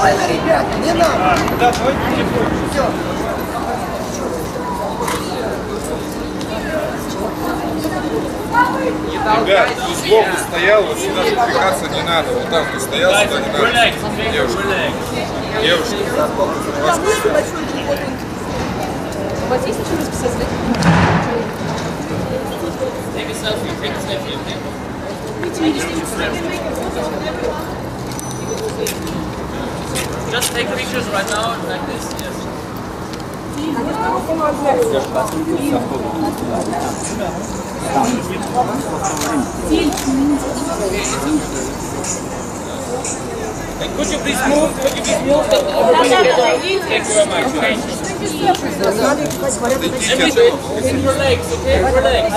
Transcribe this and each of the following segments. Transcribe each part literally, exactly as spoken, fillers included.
Правильно, ребята, не надо. Да, давайте телефон. Все. Ребят, кто сбоку стоял, вот сюда запрягаться не надо. Вот там кто стоял, сюда не надо. Девушка. Девушка. У вас есть еще расписать? Take a selfie, take a selfie, okay? Just take pictures right now, like this, yes. And could you please move? Could you please move? Thank you very much. Everything, relax, okay? Relax.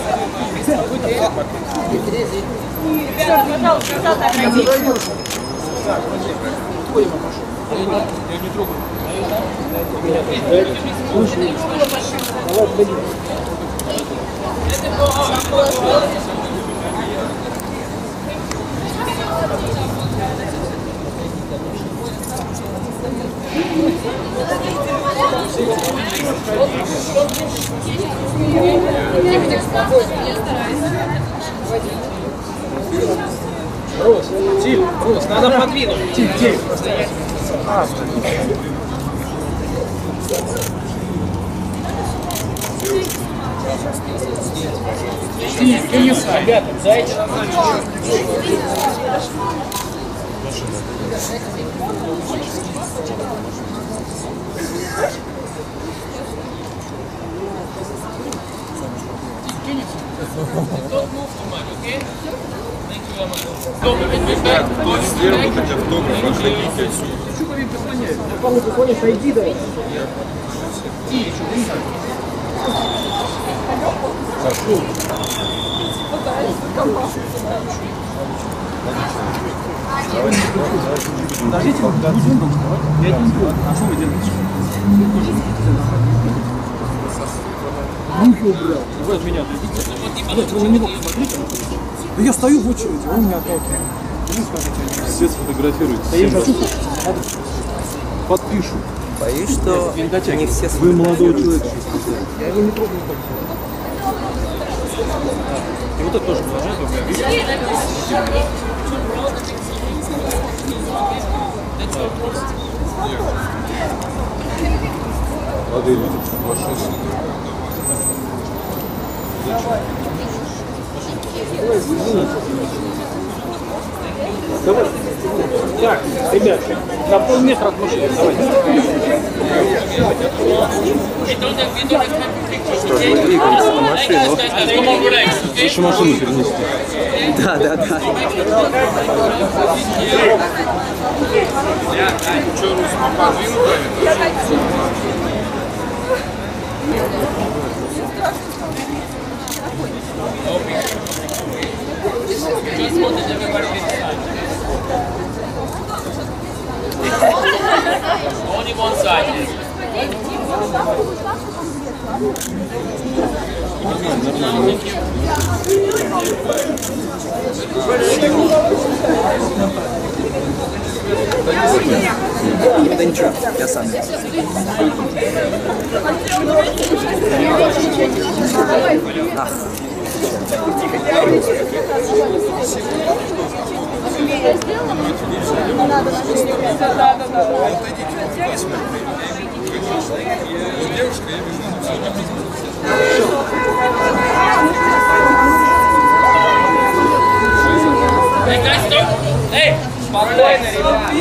Ребята, пожалуйста, назад отойдите. Я не трогаю. Рос, Тиль, Рос, надо подвинуть. Тиль, Тиль. А, Тиль, Денис, ребята, дайте нам Don't move too much, okay? Thank you very much. Ребят, кто сделал хоть автограф, отходите отсюда. Что ты поклоняешь? Павел, поклоняешь, пойди, да. Ти, еще, Денис. Хорошо. Подождите, я не буду. А что вы делаете? Руки убрал. Вы от меня отойдите. Нет, вы на него посмотрите. Да я стою в очереди, он меня отталкивает. Вы скажите, все сфотографируют. Да я не хочу. Подпишу. Боюсь, что не все... Вы молодой человек. Я его не трогаю. И вот это тоже положение. Молодые люди, ваши. Давай. Так, ребят, на полметра от машины. Давайте. Что ж, мы двигаемся на машину. Еще машину перенести. Да, да, да. Что, Русь, подвинуть? Just wanted everybody to decide. Only one side. Да ничего, я сам. Ах. Девушка, я вижу. Hey guys, stop! Hey! Спокойно, ребята!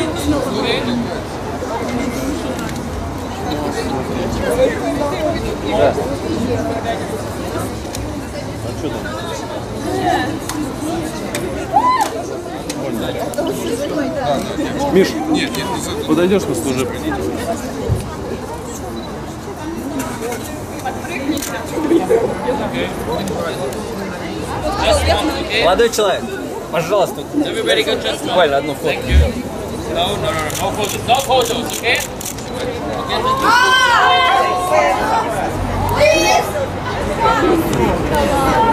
Да. А что там? Миш, Нет, нет, не за... подойдешь на служеб. Молодой человек, пожалуйста, Everybody go just now. буквально одну фото. Thank you. No, no, no, no photos. No photos, okay? Okay, thank you.